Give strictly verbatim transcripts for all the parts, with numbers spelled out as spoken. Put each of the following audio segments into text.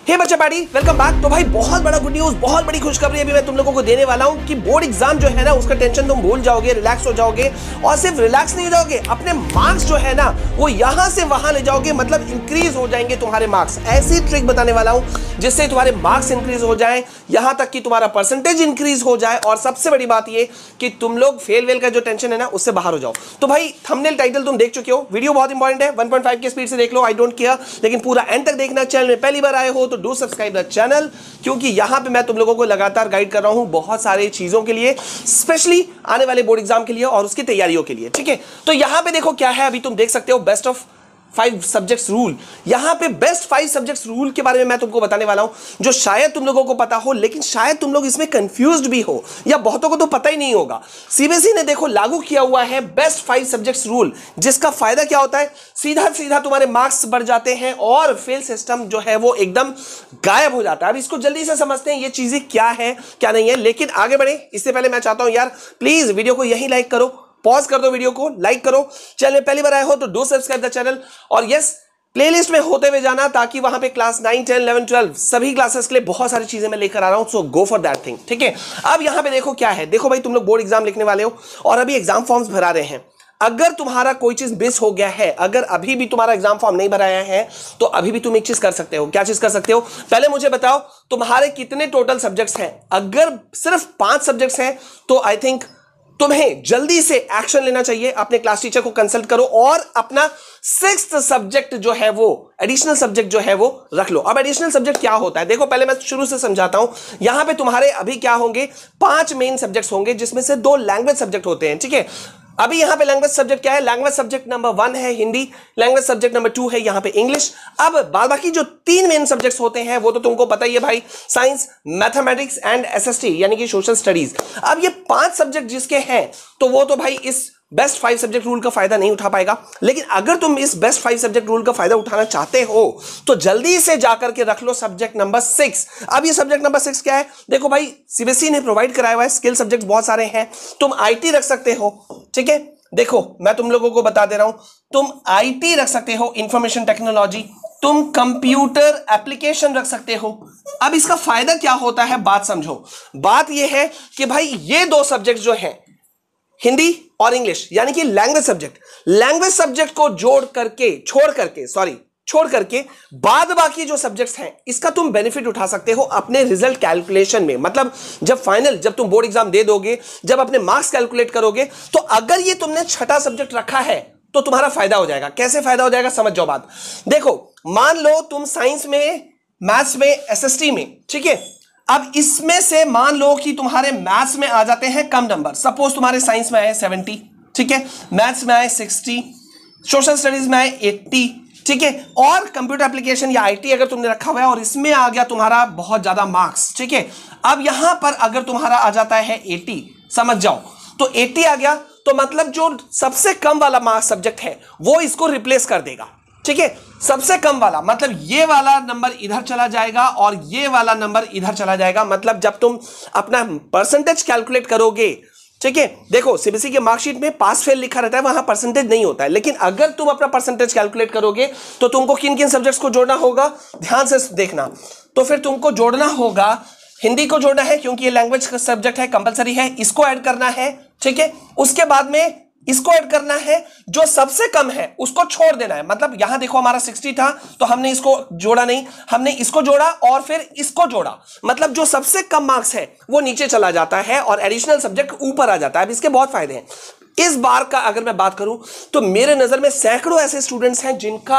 हे बच्चा party, welcome back. तो भाई बहुत बड़ा गुड न्यूज, बहुत बड़ी खुशखबरी अभी मैं तुम लोगों को देने वाला हूं कि बोर्ड एग्जाम जो है ना उसका टेंशन तुम भूल जाओगे, रिलैक्स हो जाओगे। और सिर्फ रिलैक्स नहीं हो जाओगे, अपने मार्क्स जो है ना वो यहां से वहां ले जाओगे, मतलब इंक्रीज हो जाएंगे तुम्हारे मार्क्स। ऐसी ट्रिक बताने वाला हूं जिससे तुम्हारे मार्क्स इंक्रीज हो जाए, यहां तक कि तुम्हारा परसेंटेज इंक्रीज हो जाए। और सबसे बड़ी बात ये कि तुम लोग फेल वेल का जो टेंशन है ना उससे बाहर हो जाओ। तो भाई थंबनेल टाइटल तुम देख चुके हो, वीडियो बहुत इंपॉर्टेंट है, वन पॉइंट फाइव की स्पीड से देख लो, आई डोंट केयर, लेकिन पूरा एंड तक देखना। चैनल में पहली बार आए हो तो डू सब्सक्राइब द चैनल, क्योंकि यहां पे मैं तुम लोगों को लगातार गाइड कर रहा हूं बहुत सारी चीजों के लिए, स्पेशली आने वाले बोर्ड एग्जाम के लिए और उसकी तैयारियों के लिए। ठीक है, तो यहां पे देखो क्या है, अभी तुम देख सकते हो best of five subjects rule. यहां पे बेस्ट फाइव सब्जेक्ट्स रूल के बारे में मैं तुमको बताने वाला हूं, जो शायद तुम लोगों को पता हो, लेकिन शायद तुम लोग इसमें कंफ्यूज्ड भी हो, या बहुतों को तो पता ही नहीं होगा। सीबीएसई ने देखो लागू किया हुआ है बेस्ट फाइव सब्जेक्ट्स रूल, जिसका फायदा क्या होता है, सीधा सीधा तुम्हारे मार्क्स बढ़ जाते हैं और फेल सिस्टम जो है वो एकदम गायब हो जाता है। अब इसको जल्दी से समझते हैं ये चीजें क्या है क्या नहीं है। लेकिन आगे बढ़े इससे पहले मैं चाहता हूं यार प्लीज वीडियो को यही लाइक करो, पॉज कर दो, वीडियो को लाइक करो। चैनल में पहली बार आए हो तो डू सब्सक्राइब द चैनल, और यस प्लेलिस्ट में होते हुए जाना, ताकि वहां पे class nine ten eleven twelve सभी क्लासेस के लिए बहुत सारी चीजें मैं लेकर आ रहा हूं। So go for that thing. ठीक है, अब यहां पे देखो क्या है, देखो भाई तुम लोग बोर्ड एग्जाम लिखने वाले हो और अभी एग्जाम फॉर्म्स भरा रहे हैं। अगर तुम्हारा कोई चीज मिस हो गया है, अगर अभी भी तुम्हारा एग्जाम फॉर्म नहीं भराया है, तो अभी भी तुम एक चीज कर सकते हो। क्या चीज कर सकते हो, पहले मुझे बताओ तुम्हारे कितने टोटल सब्जेक्ट्स हैं। अगर सिर्फ पांच सब्जेक्ट्स हैं तो आई थिंक तुम्हें जल्दी से एक्शन लेना चाहिए, अपने क्लास टीचर को कंसल्ट करो और अपना सिक्स्थ सब्जेक्ट जो है वो एडिशनल सब्जेक्ट जो है वो रख लो। अब एडिशनल सब्जेक्ट क्या होता है, देखो पहले मैं शुरू से समझाता हूं। यहां पे तुम्हारे अभी क्या होंगे, पांच मेन सब्जेक्ट्स होंगे, जिसमें से दो लैंग्वेज सब्जेक्ट होते हैं। ठीक है, अभी यहां पे लैंग्वेज सब्जेक्ट क्या है, लैंग्वेज सब्जेक्ट नंबर वन है Hindi, language subject number two है यहां पे इंग्लिश। अब बाद बाकी जो तीन मेन सब्जेक्ट्स होते हैं वो तो तुमको पता ही है भाई, साइंस, मैथमेटिक्स एंड एसएसटी यानी कि सोशल स्टडीज। अब ये पांच सब्जेक्ट जिसके हैं तो वो तो भाई इस बेस्ट फाइव सब्जेक्ट रूल का फायदा नहीं उठा पाएगा। लेकिन अगर तुम इस बेस्ट फाइव सब्जेक्ट रूल का फायदा उठाना चाहते हो तो जल्दी से जाकर के रख लो सब्जेक्ट नंबर सिक्स। अब ये सब्जेक्ट नंबर सिक्स क्या है, देखो भाई सीबीएसई ने प्रोवाइड कराया हुआ है, स्किल सब्जेक्ट बहुत सारे हैं, तुम आईटी रख सकते हो। ठीक है, देखो मैं तुम लोगों को बता दे रहा हूं, तुम आईटी रख सकते हो, इंफॉर्मेशन टेक्नोलॉजी, तुम कंप्यूटर एप्लीकेशन रख सकते हो। अब इसका फायदा क्या होता है, बात समझो। बात यह है कि भाई ये दो सब्जेक्ट जो हैं हिंदी और इंग्लिश यानी कि लैंग्वेज सब्जेक्ट, लैंग्वेज सब्जेक्ट को जोड़ करके छोड़ करके सॉरी छोड़ करके बाद बाकी जो सब्जेक्ट्स हैं इसका तुम बेनिफिट उठा सकते हो अपने रिजल्ट कैलकुलेशन में। मतलब जब फाइनल जब तुम बोर्ड एग्जाम दे दोगे, जब अपने मार्क्स कैलकुलेट करोगे, तो अगर ये तुमने छठा सब्जेक्ट रखा है तो तुम्हारा फायदा हो जाएगा। कैसे फायदा हो जाएगा समझ जाओ बात। देखो मान लो तुम साइंस में, मैथ्स में, एसएसटी में, ठीक है, अब इसमें से मान लो कि तुम्हारे मैथ्स में आ जाते हैं कम नंबर, सपोज तुम्हारे साइंस में आए सेवेंटी, ठीक है, मैथ्स में आए सिक्सटी, सोशल स्टडीज में आए एट्टी, ठीक है, और कंप्यूटर एप्लीकेशन या आईटी अगर तुमने रखा हुआ है और इसमें आ गया तुम्हारा बहुत ज्यादा मार्क्स, ठीक है, अब यहां पर अगर तुम्हारा आ जाता है एटी, समझ जाओ, तो एटी आ गया तो मतलब जो सबसे कम वाला मार्क्स सब्जेक्ट है वो इसको रिप्लेस कर देगा। ठीक है, सबसे कम वाला मतलब ये वाला नंबर इधर चला जाएगा और ये वाला नंबर इधर चला जाएगा। मतलब जब तुम अपना परसेंटेज कैलकुलेट करोगे, ठीक है, देखो सीबीएसई के मार्कशीट में पास फेल लिखा रहता है, वहां परसेंटेज नहीं होता है, लेकिन अगर तुम अपना परसेंटेज कैलकुलेट करोगे तो तुमको किन किन सब्जेक्ट्स को जोड़ना होगा, ध्यान से देखना। तो फिर तुमको जोड़ना होगा, हिंदी को जोड़ना है क्योंकि ये लैंग्वेज का सब्जेक्ट है, कंपलसरी है, इसको ऐड करना है। ठीक है, उसके बाद में इसको ऐड करना है, जो सबसे कम है उसको छोड़ देना है। मतलब यहां देखो हमारा साठ था तो हमने इसको जोड़ा नहीं, हमने इसको जोड़ा और फिर इसको जोड़ा, मतलब जो सबसे कम मार्क्स है वो नीचे चला जाता है और एडिशनल सब्जेक्ट ऊपर आ जाता है। अब इसके बहुत फायदे हैं। इस बार का अगर मैं बात करूं तो मेरे नजर में सैकड़ों ऐसे स्टूडेंट्स हैं जिनका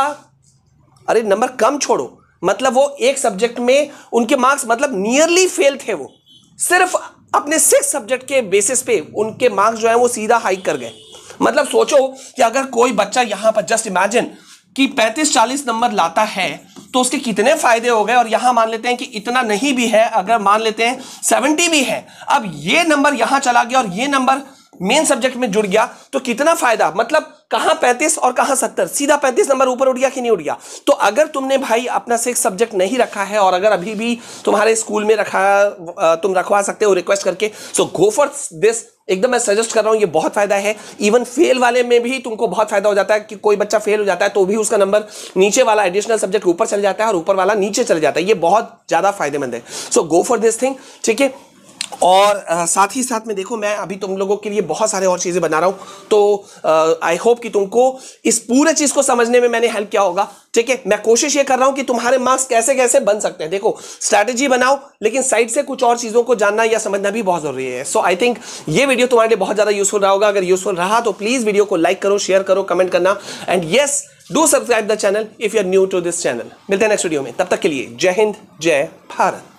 अरे नंबर कम छोड़ो, मतलब वो एक सब्जेक्ट में उनके मार्क्स मतलब नियरली फेल थे, वो सिर्फ अपने सिक्स सब्जेक्ट के बेसिस पे उनके मार्क्स जो है वो सीधा हाइक कर गए। मतलब सोचो कि अगर कोई बच्चा यहां पर जस्ट इमेजिन कि पैंतीस चालीस नंबर लाता है तो उसके कितने फायदे हो गए। और यहां मान लेते हैं कि इतना नहीं भी है, अगर मान लेते हैं सत्तर भी है, अब ये नंबर यहां चला गया और ये नंबर मेन सब्जेक्ट में जुड़ गया तो कितना फायदा, मतलब कहां पैंतीस और कहां सत्तर, सीधा पैंतीस नंबर ऊपर उड़ गया कि नहीं उड़ गया। तो अगर तुमने भाई अपना सिक्स सब्जेक्ट नहीं रखा है और अगर अभी भी तुम्हारे स्कूल में रखा, तुम रखवा सकते हो रिक्वेस्ट करके, सो गो फॉर दिस एकदम मैं सजेस्ट कर रहा हूं, ये बहुत फायदा है। इवन फेल वाले में भी तुमको बहुत फायदा हो जाता है कि कोई बच्चा फेल हो जाता है तो भी उसका नंबर नीचे वाला एडिशनल सब्जेक्ट ऊपर चल जाता है और ऊपर वाला नीचे चल जाता है। ये बहुत ज्यादा फायदेमंद है। So go for this thing, ठीक है। और आ, साथ ही साथ में देखो, मैं अभी तुम लोगों के लिए बहुत सारे और चीजें बना रहा हूं, तो आई होप कि तुमको इस पूरे चीज को समझने में मैंने हेल्प किया होगा, ठीक है। मैं कोशिश ये कर रहा हूं कि तुम्हारे मार्क्स कैसे कैसे बन सकते हैं। देखो, स्ट्रैटेजी बनाओ, लेकिन साइड से कुछ और चीजों को जानना या समझना भी बहुत जरूरी है। सो आई थिंक ये वीडियो तुम्हारे लिए बहुत ज्यादा यूजफुल रहा होगा। अगर यूजफुल रहा तो प्लीज वीडियो को लाइक करो, शेयर करो, कमेंट करना, and yes, do subscribe the channel if you are new to this channel. मिलते हैं नेक्स्ट वीडियो में, तब तक के लिए जय हिंद, जय भारत।